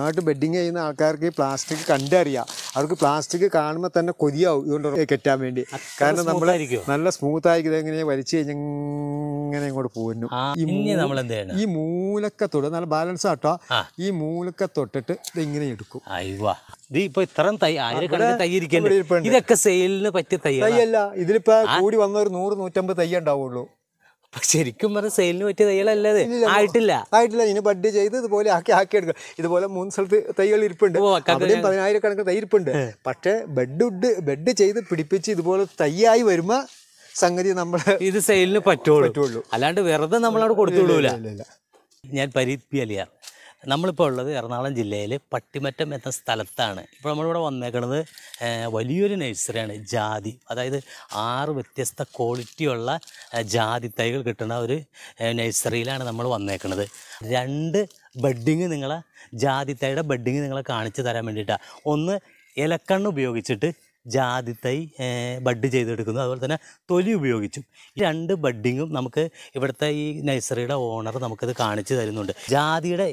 നന്നായിട്ട് ബെഡിങ് ചെയ്യുന്ന ആൾക്കാർക്ക് ഈ പ്ലാസ്റ്റിക് കണ്ടറിയാം. അവർക്ക് പ്ലാസ്റ്റിക് കാണുമ്പോൾ തന്നെ കൊതിയാവും ഇതുകൊണ്ട് കെറ്റാൻ വേണ്ടി. കാരണം നമ്മൾ നല്ല സ്മൂത്ത് ആയിരിക്കും. ഇതെങ്ങനെ വലിച്ചു കഴിഞ്ഞാൽ ഇങ്ങനെ ഇങ്ങോട്ട് പോകുന്നു. ഈ മൂലക്ക തൊട്ട് നല്ല ബാലൻസ് ആട്ടോ. ഈ മൂലക്ക തൊട്ടിട്ട് ഇത് ഇങ്ങനെ എടുക്കും. ഇതൊക്കെ സെയിലിന് പറ്റിയ തൈയല്ല. ഇതിലിപ്പോ കൂടി വന്ന ഒരു 100-150 തൈ ഉണ്ടാവുള്ളൂ. ശരിക്കും പറഞ്ഞ സെയിലിന് പറ്റിയ തൈകളല്ലേ? ആയിട്ടില്ല. ഇനി ബഡ് ചെയ്ത് ഇതുപോലെ ആക്കി എടുക്കുക. ഇതുപോലെ 3 സ്ഥലത്ത് തൈകൾ ഇരിപ്പുണ്ട്. അവിടെയും 10,000-കണക്കിന് തൈ ഇരിപ്പുണ്ട്. പക്ഷെ ബെഡ് ചെയ്ത് പിടിപ്പിച്ച് ഇതുപോലെ തൈയായി വരുമ്പോ സംഗതി നമ്മൾ ഇത് സെയിലിന് പറ്റുള്ളൂ. അല്ലാണ്ട് വെറുതെ നമ്മളവിടെ കൊടുത്തുവിടൂല. ഞാൻ പരീത് അലിയാർ. നമ്മളിപ്പോൾ ഉള്ളത് എറണാകുളം ജില്ലയിൽ പട്ടിമറ്റം എന്ന സ്ഥലത്താണ്. ഇപ്പോൾ നമ്മളിവിടെ വന്നേക്കുന്നത് വലിയൊരു നഴ്സറിയാണ്. ജാതി, അതായത് 6 വ്യത്യസ്ത ക്വാളിറ്റിയുള്ള ജാതി തൈകൾ കിട്ടുന്ന ഒരു നഴ്സറിയിലാണ് നമ്മൾ വന്നേക്കുന്നത്. 2 ബഡ്ഡിങ് നിങ്ങളെ ജാതി തൈയുടെ ബഡ്ഡിങ് നിങ്ങളെ കാണിച്ചു തരാൻ വേണ്ടിയിട്ടാണ്. ഒന്ന് ഇലക്കണ്ണ് ഉപയോഗിച്ചിട്ട് ജാതി തൈ ബഡ് ചെയ്തെടുക്കുന്നു, അതുപോലെ തന്നെ തൊലി ഉപയോഗിച്ചും. ഈ 2 ബഡ്ഡിങ്ങും നമുക്ക് ഇവിടുത്തെ ഈ നഴ്സറിയുടെ ഓണർ നമുക്കിത് കാണിച്ചു തരുന്നുണ്ട്. ജാതിയുടെ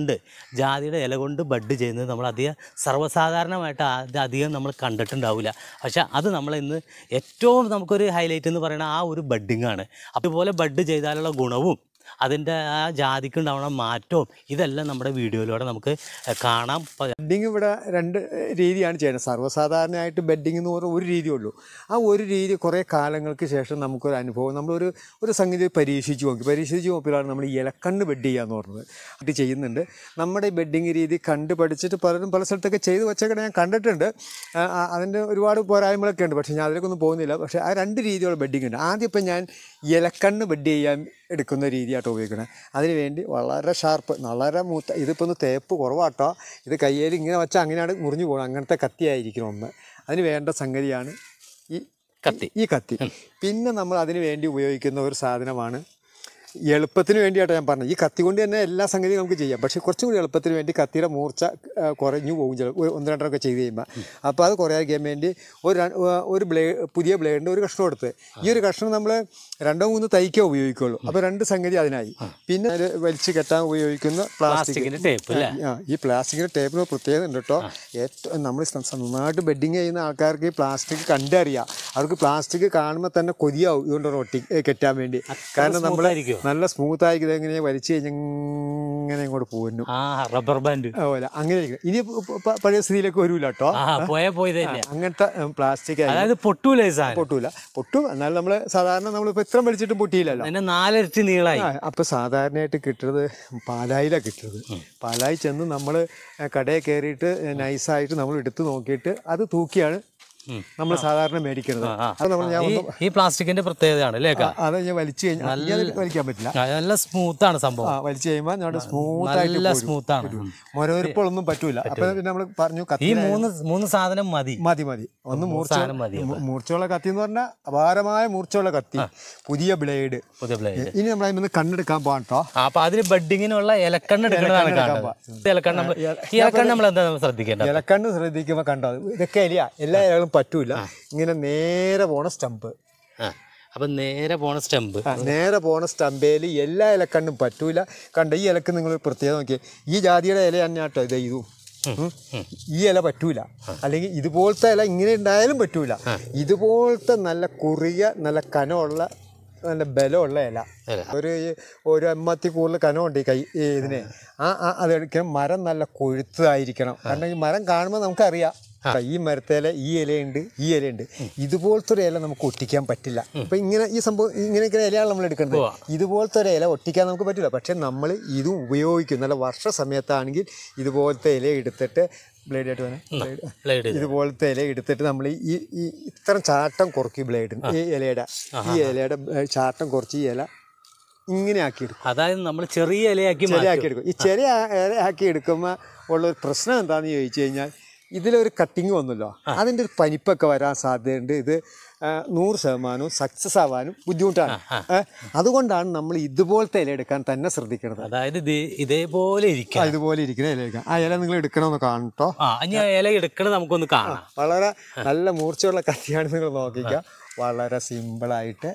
ഇല കൊണ്ട് ബഡ് ചെയ്യുന്നത് നമ്മൾ സർവ്വസാധാരണമായിട്ട് അധികം നമ്മൾ കണ്ടിട്ടുണ്ടാവില്ല. പക്ഷേ അത് നമ്മളിന്ന് ഏറ്റവും നമുക്കൊരു ഹൈലൈറ്റ് എന്ന് പറയുന്നത് ആ ഒരു ബഡ്ഡിങ്ങാണ്. അതുപോലെ ബഡ് ചെയ്താലുള്ള ഗുണവും അതിൻ്റെ ആ ജാതിക്ക് ഉണ്ടാവുന്ന മാറ്റവും ഇതെല്ലാം നമ്മുടെ വീഡിയോയിലൂടെ നമുക്ക് കാണാം. ബെഡിങ് ഇവിടെ 2 രീതിയാണ് ചെയ്യുന്നത്. സർവ്വസാധാരണയായിട്ട് ബെഡിങ് എന്ന് പറഞ്ഞാൽ ഒരു രീതിയുള്ളൂ. ആ ഒരു രീതി കുറേ കാലങ്ങൾക്ക് ശേഷം നമുക്കൊരു അനുഭവം, നമ്മളൊരു സംഗതി പരീക്ഷിച്ച് നോക്കിയപ്പോഴാണ് നമ്മൾ ഈ ഇലക്കണ്ണ് ബെഡ് ചെയ്യാന്ന് പറഞ്ഞത്. അത് ചെയ്യുന്നുണ്ട്. നമ്മുടെ ഈ ബെഡിങ് രീതി കണ്ട് പഠിച്ചിട്ട് പലരും പല സ്ഥലത്തൊക്കെ ചെയ്ത് വെച്ചൊക്കെ ഞാൻ കണ്ടിട്ടുണ്ട്. അതിൻ്റെ ഒരുപാട് പോരായ്മകളൊക്കെ ഉണ്ട്. പക്ഷേ ഞാൻ അതിലേക്കൊന്നും പോകുന്നില്ല. പക്ഷേ ആ 2 രീതിയുള്ള ബെഡിങ് ഉണ്ട്. ആദ്യം ഇപ്പം ഞാൻ ഇലക്കണ്ണ് ബെഡ് ചെയ്യാൻ എടുക്കുന്ന രീതിയായിട്ട് ഉപയോഗിക്കണം. അതിന് വേണ്ടി വളരെ ഷാർപ്പ്, വളരെ മൂത്ത, ഇതിപ്പോൾ ഒന്ന് തേപ്പ് കുറവാട്ടോ. ഇത് കയ്യിൽ ഇങ്ങനെ വെച്ചാൽ അങ്ങനെയാണ് മുറിഞ്ഞു പോകണം. അങ്ങനത്തെ കത്തിയായിരിക്കണം ഒന്ന്. അതിന് വേണ്ട സംഗതിയാണ് ഈ കത്തി. പിന്നെ നമ്മൾ അതിന് വേണ്ടി ഉപയോഗിക്കുന്ന ഒരു സാധനമാണ്, എളുപ്പത്തിന് വേണ്ടിയിട്ടാണ് ഞാൻ പറഞ്ഞത്. ഈ കത്തി കൊണ്ട് തന്നെ എല്ലാ സംഗതിയും നമുക്ക് ചെയ്യാം. പക്ഷേ കുറച്ചും കൂടി എളുപ്പത്തിന് വേണ്ടി കത്തിയുടെ മൂർച്ച കുറഞ്ഞു പോകും ചിലപ്പോൾ 1-2 ചെയ്ത് കഴിയുമ്പോൾ. അപ്പോൾ അത് കുറയാൻ വേണ്ടി ഒരു പുതിയ ബ്ലേഡിൻ്റെ ഒരു കഷ്ണം എടുത്ത്, ഈ ഒരു കഷ്ണം നമ്മൾ 2-3 തൈക്കേ ഉപയോഗിക്കുള്ളൂ. അപ്പോൾ 2 സംഗതി അതിനായി. പിന്നെ അത് വലിച്ച് കെട്ടാൻ ഉപയോഗിക്കുന്ന പ്ലാസ്റ്റിക്കിൻ്റെ ടേപ്പ്. ഈ പ്ലാസ്റ്റിക്കിൻ്റെ ടേപ്പിന് പ്രത്യേകത ഉണ്ട് കേട്ടോ. ഏറ്റവും നമ്മൾ നന്നായിട്ട് ബെഡിങ് ചെയ്യുന്ന ആൾക്കാർക്ക് ഈ പ്ലാസ്റ്റിക് കണ്ടറിയാം. അവർക്ക് പ്ലാസ്റ്റിക് കാണുമ്പോൾ തന്നെ കൊതിയാവും ഇതുകൊണ്ട് കെട്ടാൻ വേണ്ടി. കാരണം നമ്മൾ നല്ല സ്മൂത്ത് ആയിരിക്കും. ഇതെങ്ങനെ വലിച്ചു കഴിഞ്ഞാൽ ഇങ്ങനെ ഇങ്ങോട്ട് പോകുന്നു. റബ്ബർ ബാൻഡ് അതുപോലെ അങ്ങനെ ഇനി പഴയ സ്ഥിതിയിലേക്ക് വരൂല കേട്ടോ. അങ്ങനത്തെ പ്ലാസ്റ്റിക് പൊട്ടും. എന്നാലും നമ്മൾ സാധാരണ നമ്മളിപ്പോൾ ഇത്ര വലിച്ചിട്ടും പൊട്ടിയില്ലല്ലോ. 4 ഇരട്ടി നീളായി. അപ്പോൾ സാധാരണയായിട്ട് കിട്ടുന്നത് പാലായിലാണ് കിട്ടുന്നത്. പാലായി ചെന്ന് നമ്മൾ കടയിൽ കയറിയിട്ട് നൈസായിട്ട് നമ്മൾ എടുത്ത് നോക്കിയിട്ട് അത് തൂക്കിയാണ് നമ്മൾ സാധാരണ മേടിക്കുന്നത്. ഈ പ്ലാസ്റ്റിക്കിന്റെ പ്രത്യേകതയാണ് അല്ലേ? അത് ഞാൻ വലിച്ചു കഴിഞ്ഞാൽ വലിക്കാൻ പറ്റില്ല. നല്ല സ്മൂത്ത് ആണ് സംഭവം. വലിച്ചു കഴിയുമ്പോൾ സ്മൂത്താണ്. മൊരവരിപ്പുകളൊന്നും പറ്റൂല. അപ്പൊ നമ്മൾ പറഞ്ഞു ഈ മൂന്ന് സാധനം മതി. ഒന്ന് മൂർച്ചയുള്ള കത്തി എന്ന് പറഞ്ഞാൽ അപാരമായ മൂർച്ചയുള്ള കത്തി, പുതിയ ബ്ലേഡ്. ഇനി നമ്മൾ അതിൽ നിന്ന് കണ്ണെടുക്കാൻ പോകാം കേട്ടോ. അപ്പൊ അതിന് ബഡ്ഡിങ്ങിനുള്ള ഇലക്കണ്ണ് ഇലക്കണ്ണ് ശ്രദ്ധിക്കുമ്പോൾ കണ്ടോ, ഇതൊക്കെ എല്ലാ ഇലകളും പറ്റൂല. ഇങ്ങനെ നേരെ പോണ സ്റ്റമ്പ്. അപ്പം നേരെ പോണ സ്റ്റമ്പേൽ എല്ലാ ഇലക്കണ്ണും പറ്റൂല. കണ്ട ഈ ഇലക്ക് നിങ്ങൾ പ്രത്യേകം നോക്കിയേ. ഈ ജാതിയുടെ ഇല തന്നെ കേട്ടോ ഇതും. ഈ ഇല പറ്റൂല. അല്ലെങ്കിൽ ഇതുപോലത്തെ ഇല ഇങ്ങനെ ഉണ്ടായാലും പറ്റൂല. ഇതുപോലത്തെ നല്ല കുറിയ, നല്ല കനമുള്ള, നല്ല ബലമുള്ള ഇല, ഒരു എമ്മത്തി കൂടുതൽ കനമുണ്ട് ഈ ഇതിനെ. അതെടുക്കണം. മരം നല്ല കൊഴുത്തതായിരിക്കണം. കാരണം ഈ മരം കാണുമ്പോൾ നമുക്കറിയാം ഈ മരത്തേല ഈ ഇലയുണ്ട്. ഇതുപോലത്തെ ഒരു ഇല നമുക്ക് ഒട്ടിക്കാൻ പറ്റില്ല. അപ്പം ഇങ്ങനെ ഈ സംഭവം ഇങ്ങനെയൊക്കെ ഇലയാണ് നമ്മൾ എടുക്കുന്നത്. ഇതുപോലത്തെ ഒരു ഇല ഒട്ടിക്കാൻ നമുക്ക് പറ്റില്ല. പക്ഷെ നമ്മൾ ഇതും ഉപയോഗിക്കും. നല്ല വർഷ സമയത്താണെങ്കിൽ ഇതുപോലത്തെ ഇല എടുത്തിട്ട് ഇതുപോലത്തെ ഇല എടുത്തിട്ട് നമ്മൾ ഈ ഇത്ര ചാട്ടം കുറയ്ക്കും ബ്ലേഡിന്. ഈ ഇലയുടെ ചാട്ടം കുറച്ച് ഈ ഇല ഇങ്ങനെ ആക്കിയെടുക്കും. അതായത് നമ്മൾ ചെറിയ ഇലയാക്കി എടുക്കും. ഈ ചെറിയ ഇലയാക്കി എടുക്കുമ്പോൾ ഉള്ളൊരു പ്രശ്നം എന്താണെന്ന് ചോദിച്ചു കഴിഞ്ഞാൽ, ഇതിലൊരു കട്ടിങ് വന്നല്ലോ, അതിൻ്റെ ഒരു പനിപ്പൊക്കെ വരാൻ സാധ്യതയുണ്ട്. ഇത് 100% സക്സസ് ആവാനും ബുദ്ധിമുട്ടാണ്. അതുകൊണ്ടാണ് നമ്മൾ ഇതുപോലത്തെ ഇല എടുക്കാൻ തന്നെ ശ്രദ്ധിക്കുന്നത്. അതായത് ഇതുപോലെ ഇരിക്കുന്ന ഇല എടുക്കാം. ആ ഇല നിങ്ങൾ എടുക്കണമെന്ന് കാണട്ടോ. ഇല എടുക്കണം, നമുക്കൊന്ന് കാണാം. വളരെ നല്ല മൂർച്ചയുള്ള കത്തിയാണ്. നിങ്ങൾ നോക്കിക്കാം. വളരെ സിമ്പിളായിട്ട്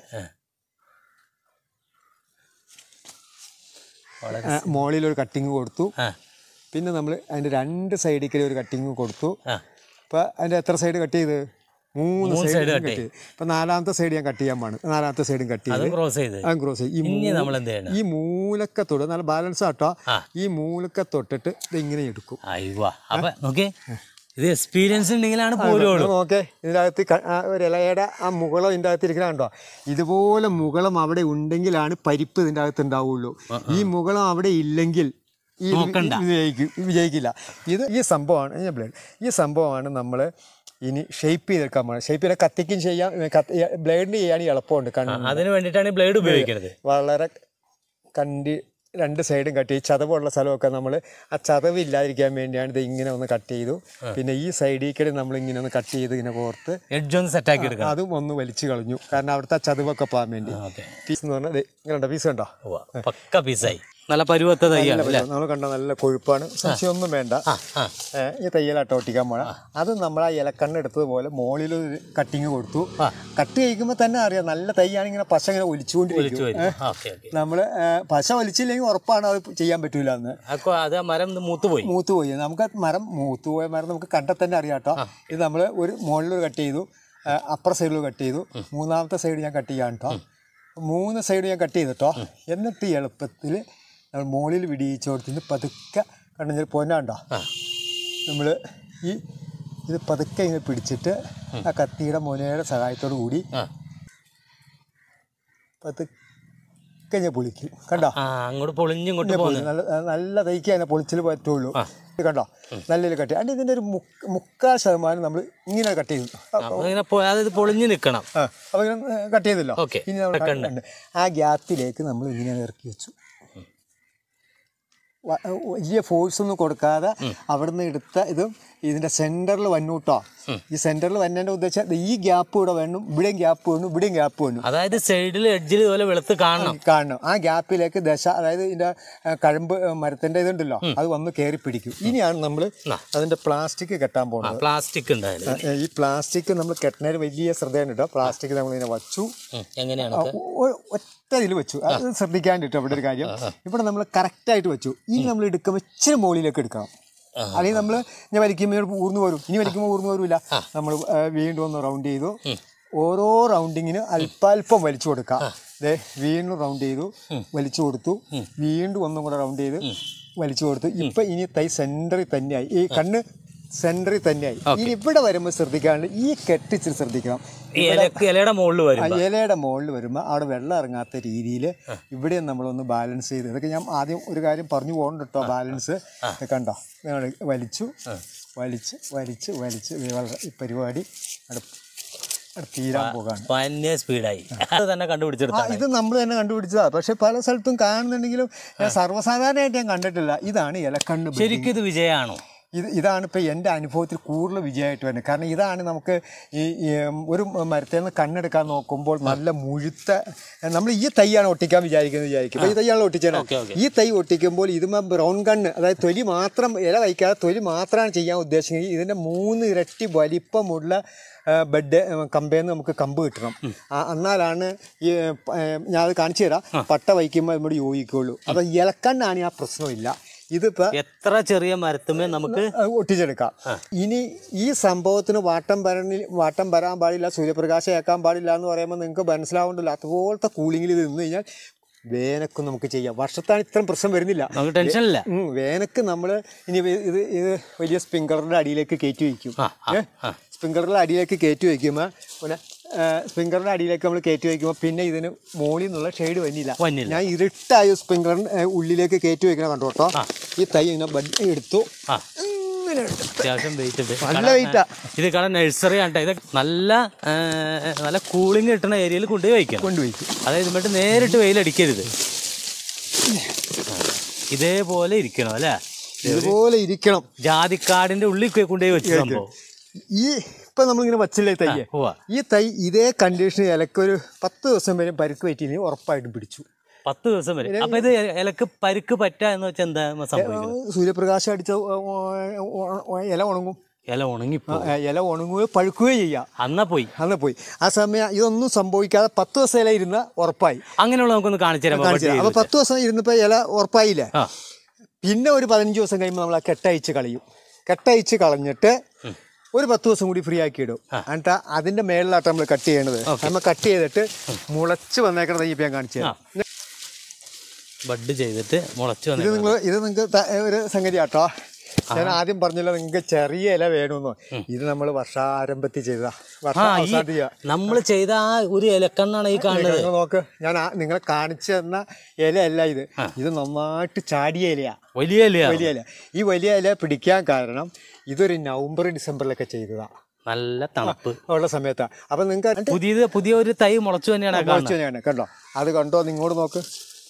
മുകളിലൊരു കട്ടിങ് കൊടുത്തു. പിന്നെ നമ്മൾ അതിൻ്റെ 2 സൈഡിൽ ഒരു കട്ടിങ് കൊടുത്തു. ഇപ്പം അതിൻ്റെ എത്ര സൈഡ് കട്ട് ചെയ്ത്? 3 സൈഡ് കട്ട് ചെയ്ത്. ഇപ്പം 4ാമത്തെ സൈഡ് ഞാൻ കട്ട് ചെയ്യാൻ പാണ്. 4ാമത്തെ സൈഡും കട്ട് ചെയ്ത് അതും ക്രോസ് ചെയ്ത് ഈ മൂലക്ക തൊട്ട് നല്ല ബാലൻസ് ആട്ടോ. ഈ മൂലക്ക തൊട്ടിട്ട് ഇത് ഇങ്ങനെ എടുക്കും. ഇത് എക്സ്പീരിയൻസ് ഉണ്ടെങ്കിലാണ് പോലും. നോക്കേ, ഇതിൻ്റെ അകത്ത് ഒരു ഇലയുടെ ആ മുകളം ഇതിൻ്റെ അകത്ത് ഇരിക്കണ കണ്ടോ? ഇതുപോലെ മുകളം അവിടെ ഉണ്ടെങ്കിലാണ് പരിപ്പ് ഇതിൻ്റെ അകത്ത് ഉണ്ടാവുള്ളൂ. ഈ മുകളം അവിടെ ഇല്ലെങ്കിൽ ഈ വിജയിക്കില്ല. ഈ സംഭവമാണ് നമ്മൾ ഇനി ഷേപ്പ് ചെയ്തെടുക്കാൻ പോകുന്നത്. ഷേപ്പ് ചെയ്താൽ കത്തിക്കും ചെയ്യാം, ബ്ലേഡിന് ചെയ്യാൻ എളുപ്പമുണ്ട്. അതിന് വേണ്ടിയിട്ടാണ് ബ്ലേഡ് ഉപയോഗിക്കുന്നത്. വളരെ 2 സൈഡും കട്ട് ചെയ്ത് ചതവുള്ള സ്ഥലമൊക്കെ നമ്മൾ ആ ചതവില്ലാതിരിക്കാൻ വേണ്ടിയാണ് ഇത് ഇങ്ങനെ ഒന്ന് കട്ട് ചെയ്തു. പിന്നെ ഈ സൈഡിൽ കൂടെ നമ്മൾ ഇങ്ങനെ ഒന്ന് കട്ട് ചെയ്ത് ഇങ്ങനെ കോർത്ത് എഡ്ജ് ഒന്ന് സെറ്റാക്കി എടുക്കാം. അതും ഒന്ന് വലിച്ചു കളഞ്ഞു, കാരണം അവിടുത്തെ ചതവൊക്കെ പോകാൻ വേണ്ടി. പീസ് എന്ന് പറഞ്ഞാൽ ഇങ്ങനെ പീസ് കണ്ടോ? പക്ക പീസായി, നല്ല പരുവത്തെ തയ്യാണ്. നമ്മൾ കണ്ട നല്ല കൊഴുപ്പാണ്, സംശയമൊന്നും വേണ്ട. ഈ തയ്യലാട്ടോ ഒട്ടിക്കാൻ പോണ. അത് നമ്മൾ ആ ഇലക്കണ്ണ് എടുത്തതുപോലെ മുകളിൽ ഒരു കട്ടിങ് കൊടുത്തു. കട്ട് കഴിക്കുമ്പോൾ തന്നെ അറിയാം നല്ല തയ്യാണ്. ഇങ്ങനെ പശ ഇങ്ങനെ ഒലിച്ചുകൊണ്ടിരിക്കും. നമ്മൾ പശ ഒലിച്ചില്ലെങ്കിൽ ഉറപ്പാണ് അത് ചെയ്യാൻ പറ്റൂല എന്ന്. മരം മൂത്തുപോയി. നമുക്ക് മൂത്തുപോയ മരം നമുക്ക് കണ്ടാൽ തന്നെ അറിയാം കേട്ടോ. ഇത് നമ്മൾ ഒരു മുകളിലൊരു കട്ട് ചെയ്തു, അപ്പുറ സൈഡിൽ കട്ട് ചെയ്തു. 3ാമത്തെ സൈഡ് ഞാൻ കട്ട് ചെയ്യാൻ കേട്ടോ. 3 സൈഡ് ഞാൻ കട്ട് ചെയ്തിട്ടോ. എന്നിട്ട് എളുപ്പത്തിൽ നമ്മൾ മുകളിൽ വിടിയിച്ച് കൊടുത്തിട്ട് പതുക്കെ കണ്ടെങ്കിൽ പൊന്നാണ്ടോ, നമ്മൾ ഇത് പതുക്കെ ഇങ്ങനെ പിടിച്ചിട്ട് ആ കത്തിയുടെ മുനയുടെ സഹായത്തോടു കൂടി പതുക്കെ ഞാൻ പൊളിക്കും. കണ്ടോ? അങ്ങോട്ട് പൊളിഞ്ഞിങ്ങോട്ട് നല്ല തയ്ക്കുക അതിനെ പൊളിച്ചിൽ പറ്റുള്ളൂ. കണ്ടോ? നല്ലൊരു കട്ട്. അതിൻ്റെ ഇതിൻ്റെ ഒരു 3/4% നമ്മൾ ഇങ്ങനെ കട്ട് ചെയ്തു. പൊളിഞ്ഞ് നിൽക്കണം. അപ്പോൾ ഇങ്ങനെ കട്ട് ചെയ്തല്ലോ. ഇനി നമ്മൾ ആ ഗ്യാപ്പിലേക്ക് നമ്മൾ ഇങ്ങനെ ഇറക്കി വെച്ചു. വലിയ ഫോഴ്സൊന്നും കൊടുക്കാതെ അവിടെ നിന്ന് എടുത്ത ഇതും ഇതിൻ്റെ സെൻറ്ററിൽ വന്നൂട്ടോ. ഈ സെൻറ്ററിൽ വന്നതിൻ്റെ ഉദ്ദേശം ഈ ഗ്യാപ്പ് ഇവിടെ വേണം, ഇവിടെയും ഗ്യാപ്പ് വേണം, ഇവിടെയും ഗ്യാപ്പ് വേണം. അതായത് സൈഡിൽ എഡ്ജിൽ ഇതുപോലെ വെളുത്ത് കാണണം. ആ ഗ്യാപ്പിലേക്ക് അതായത് ഇതിൻ്റെ കഴമ്പ് മരത്തിൻ്റെ ഇതുണ്ടല്ലോ അത് വന്ന് കയറി പിടിക്കും. ഇനിയാണ് നമ്മൾ അതിൻ്റെ പ്ലാസ്റ്റിക് കെട്ടാൻ പോകുന്നത്. പ്ലാസ്റ്റിക് ഉണ്ടായിരുന്നു. ഈ പ്ലാസ്റ്റിക് നമ്മൾ കെട്ടുന്നതിന് വലിയ ശ്രദ്ധയാണ് കേട്ടോ. പ്ലാസ്റ്റിക് നമ്മളിങ്ങനെ വച്ചു. എങ്ങനെയാണ്? ഒറ്റ ഇതിൽ വെച്ചു. അത് ശ്രദ്ധിക്കാണ്ടിട്ടോ ഇവിടെ ഒരു കാര്യം. ഇവിടെ നമ്മൾ കറക്റ്റായിട്ട് വെച്ചു. ഇനി നമ്മൾ എടുക്കുമ്പോൾ ഇച്ചിരി മുകളിലേക്ക് എടുക്കണം. അല്ലെങ്കിൽ നമ്മൾ ഞാൻ വലിക്കുമ്പോൾ ഊർന്നു വരും. ഇനി വലിക്കുമ്പോൾ ഊർന്നു വരില്ല. നമ്മൾ വീണ്ടും ഒന്ന് റൗണ്ട് ചെയ്തു. ഓരോ റൗണ്ടിങ്ങിന് അല്പാൽപ്പം വലിച്ചു കൊടുക്കാം. വീണ്ടും റൗണ്ട് ചെയ്തു, വലിച്ചു കൊടുത്തു. വീണ്ടും ഒന്നും കൂടെ റൗണ്ട് ചെയ്ത് വലിച്ചു കൊടുത്തു. ഇപ്പം ഇനി തൈ സെൻറ്ററിൽ തന്നെയായി. ഈ കണ്ണ് സെൻറ്ററിൽ തന്നെയായി. ഇനി ഇവിടെ വരുമ്പോൾ ശ്രദ്ധിക്കാണ്ട് ഈ കെട്ടിച്ചിരി ശ്രദ്ധിക്കണം. ഇലയുടെ മുകളിൽ വരുമ്പോൾ അവിടെ വെള്ളം ഇറങ്ങാത്ത രീതിയിൽ ഇവിടെയും നമ്മളൊന്ന് ബാലൻസ് ചെയ്ത്. ഇതൊക്കെ ഞാൻ ആദ്യം ഒരു കാര്യം പറഞ്ഞു പോകണ്ട കേട്ടോ. ബാലൻസ് കണ്ടോ? വലിച്ചു വലിച്ച് വലിച്ച് വലിച്ച് ഈ പരിപാടി തീരാൻ പോകാണ്. സ്പീഡായി തന്നെ കണ്ടുപിടിച്ചെടുത്ത ഇത് നമ്മൾ തന്നെ കണ്ടുപിടിച്ചതാ. പക്ഷെ പല സ്ഥലത്തും കാണുന്നുണ്ടെങ്കിലും സർവ്വസാധാരണയായിട്ട് ഞാൻ കണ്ടിട്ടില്ല. ഇതാണ് ഇലക്കണ്ണ്. ശരിക്കും ഇത് വിജയമാണോ? ഇതാണ് ഇപ്പോൾ എൻ്റെ അനുഭവത്തിൽ കൂടുതൽ വിജയമായിട്ട് വരുന്നത്. കാരണം ഇതാണ് നമുക്ക് ഈ ഒരു മരത്തിൽ നിന്ന് കണ്ണെടുക്കാൻ നോക്കുമ്പോൾ നല്ല മുഴുത്ത നമ്മൾ ഈ തൈയാണ് ഒട്ടിക്കാൻ വിചാരിക്കും. അപ്പോൾ ഈ തൈയാണ് ഒട്ടിച്ചത്. ഈ തൈ ഒട്ടിക്കുമ്പോൾ ഇതുമ്പോൾ ബ്രൗൺ കണ്ണ്, അതായത് തൊലി മാത്രം, ഇല വയ്ക്കാതെ തൊലി മാത്രമാണ് ചെയ്യാൻ ഉദ്ദേശിക്കുന്നത്. ഇതിൻ്റെ 3 ഇരട്ടി വലിപ്പമുള്ള ബെഡ് കമ്പേന്ന് നമുക്ക് കമ്പ് കിട്ടണം. എന്നാലാണ് ഈ ഞാൻ അത് കാണിച്ചു തരാം. പട്ട വയ്ക്കുമ്പോൾ നമ്മുടെ യോജിക്കുള്ളൂ. അപ്പോൾ ഇലക്കണ്ണാണ് ആ പ്രശ്നമില്ല. ഇതിപ്പോൾ എത്ര ചെറിയ മരത്തുമേ നമുക്ക് ഒട്ടിച്ചെടുക്കാം. ഇനി ഈ സംഭവത്തിന് വാട്ടം വരാൻ പാടില്ല, സൂര്യപ്രകാശം ഏക്കാൻ പാടില്ല എന്ന് പറയുമ്പോൾ നിങ്ങൾക്ക് മനസ്സിലാവുന്നില്ല. അതുപോലത്തെ കൂളിങ്ങിൽ ഇത് നിന്ന് കഴിഞ്ഞാൽ വേനക്കും നമുക്ക് ചെയ്യാം. വർഷത്താണ് ഇത്രയും പ്രശ്നം വരുന്നില്ല, ടെൻഷനില്ല. വേനക്ക് നമ്മൾ ഇനി ഇത് വലിയ സ്പ്രിംഗ്ലറിൻ്റെ അടിയിലേക്ക് കയറ്റി വയ്ക്കും. സ്പ്രിംഗ്ലറിൻ്റെ അടിയിലേക്ക് കയറ്റി വയ്ക്കുമ്പോൾ പിന്നെ സ്പ്രിംഗ്ലറിൻ്റെ അടിയിലേക്ക് നമ്മൾ കയറ്റി വയ്ക്കുമ്പോൾ പിന്നെ ഇതിന് മുകളിൽ നിന്നുള്ള ഷെയ്ഡ് വന്നില്ല. ഞാൻ ഇരുട്ടായ സ്പ്രിംഗ്ലറിൻ്റെ ഉള്ളിലേക്ക് കയറ്റി വയ്ക്കണം. കണ്ടോ കേട്ടോ, ഈ തൈ ഇങ്ങനെ ബഡ് എടുത്തു. അത്യാവശ്യം വെയിറ്റ് ഉണ്ട്, നല്ല വെയിറ്റാ. ഇത് കാരണം നഴ്സറി ആട്ടെ. ഇത് നല്ല കൂളിംഗ് കിട്ടുന്ന ഏരിയയിൽ കൊണ്ടുവയ്ക്കും. അതായത് ഇങ്ങോട്ട് നേരിട്ട് വെയിലടിക്കരുത്. ഇതേപോലെ ഇരിക്കണം അല്ലേ? ഇതുപോലെ ഇരിക്കണം. ജാതിക്കാടിന്റെ ഉള്ളിൽ കൊണ്ടുപോയി വെച്ച സംഭവം. ഈ ഇപ്പം നമ്മളിങ്ങനെ വച്ചില്ലേ തൈ, ഈ തൈ ഇതേ കണ്ടീഷനിൽ ഇലക്കൊരു 10 ദിവസം വരെ പരുക്ക് പറ്റിയില്ലെങ്കിൽ ഉറപ്പായിട്ടും പിടിച്ചു. 10 ദിവസം വരെ. അപ്പൊ ഇത് ഇലക്ക് പരുക്ക് പറ്റുക എന്ന് വെച്ചാൽ എന്താ സംഭവിക്കുന്നത്? സൂര്യപ്രകാശം അടിച്ച ഇല ഉണങ്ങും. ഇല ഉണങ്ങുകയോ പഴുക്കുകയോ ചെയ്യാം. അന്ന് പോയി. ആ സമയം ഇതൊന്നും സംഭവിക്കാതെ 10 ദിവസം ഇല ഇരുന്ന ഉറപ്പായി. അങ്ങനെയുള്ള നമുക്കൊന്ന് കാണിച്ചു തരാം. അപ്പൊ 10 ദിവസം ഇരുന്നപ്പോ ഇല ഉറപ്പായില്ലേ? പിന്നെ ഒരു 15 ദിവസം കഴിയുമ്പോൾ നമ്മൾ ആ കെട്ടയച്ച് കളയും. കെട്ടയച്ച് കളഞ്ഞിട്ട് ഒരു 10 ദിവസം കൂടി ഫ്രീ ആക്കി ഇടും. എന്നിട്ട് അതിൻ്റെ മേളിലാട്ട് നമ്മൾ കട്ട് ചെയ്യണത്. നമ്മൾ കട്ട് ചെയ്തിട്ട് മുളച്ച് വന്നേക്കണത് ഇപ്പം ഞാൻ കാണിച്ചു തരാം. ബഡ് ചെയ്തിട്ട് മുളച്ച് വന്നു. ഇത് നിങ്ങൾക്ക് ഒരു സംഗതി ആട്ടോ. ഞാൻ ആദ്യം പറഞ്ഞല്ലോ നിങ്ങൾക്ക് ചെറിയ ഇല വേണമെന്നോ. ഇത് നമ്മൾ വർഷാരംഭത്തിൽ ചെയ്തതാ. നമ്മൾ ചെയ്ത ആ ഒരു ഇലക്കണ്ണാണ് ഈ കാണുന്നത്. നോക്ക്, ഞാൻ നിങ്ങളെ കാണിച്ചു തന്ന ഇലയല്ല ഇത്. ഇത് നന്നായിട്ട് ചാടിയ ഇലയാ, വലിയ വലിയ ഇല. ഈ വലിയ ഇല പിടിക്കാൻ കാരണം ഇതൊരു നവംബർ ഡിസംബറിലൊക്കെ ചെയ്തതാ. നല്ല തണുപ്പ് ഉള്ള സമയത്താ. അപ്പൊ നിങ്ങൾക്ക് പുതിയ ഒരു തൈ മുളച്ചു തന്നെയാണ്. കണ്ടോ, അത് കണ്ടോ, നിങ്ങോട്ട് നോക്ക്,